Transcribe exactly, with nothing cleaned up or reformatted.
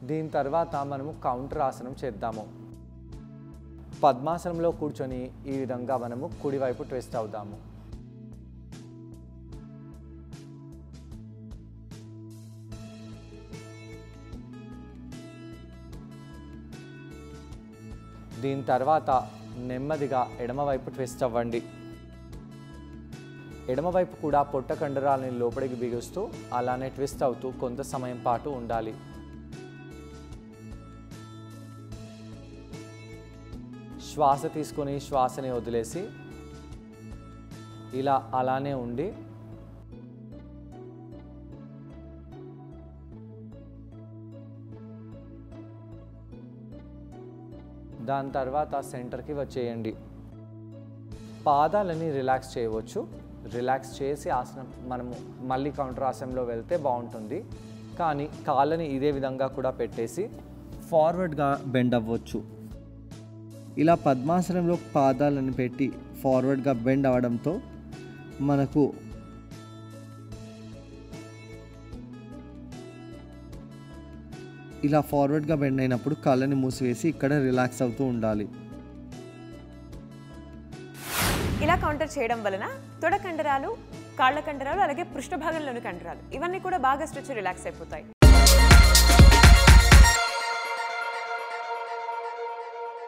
దీని తర్వాత మనము కౌంటర్ ఆసనం చేద్దాము. పద్మాసనంలో కూర్చొని ఈ విధంగా మనము కుడివైపు ట్విస్ట్ అవుదాము. దీని తర్వాత నెమ్మదిగా ఎడమవైపు ట్విస్ట్ అవ్వండి. ఎడమవైపు కూడా పొట్ట కండరాలని లోపలికి బిగుస్తూ అలానే ట్విస్ట్ అవుతూ కొంత సమయం పాటు ఉండాలి. శ్వాస తీసుకొని శ్వాసని వదిలేసి ఇలా అలానే ఉండి దాని తర్వాత సెంటర్కి వచ్చేయండి. పాదాలని రిలాక్స్ చేయవచ్చు. రిలాక్స్ చేసి ఆసనం మనము మళ్ళీ కౌంటర్ ఆసనంలో వెళ్తే బాగుంటుంది. కానీ కాళ్ళని ఇదే విధంగా కూడా పెట్టేసి ఫార్వర్డ్గా బెండ్ అవ్వచ్చు. ఇలా పద్మాసనంలో పాదాలను పెట్టి ఫార్వర్డ్గా బెండ్ అవ్వడంతో మనకు ఇలా ఫార్వర్డ్గా బెండ్ అయినప్పుడు కాళ్ళని మూసివేసి ఇక్కడ రిలాక్స్ అవుతూ ఉండాలి. ఇలా కౌంటర్ చేయడం వలన తొడ కండరాలు, కాళ్ళ కండరాలు, అలాగే పృష్ఠ భాగంలోని కండరాలు ఇవన్నీ కూడా బాగా స్ట్రెచ్ రిలాక్స్ అయిపోతాయి.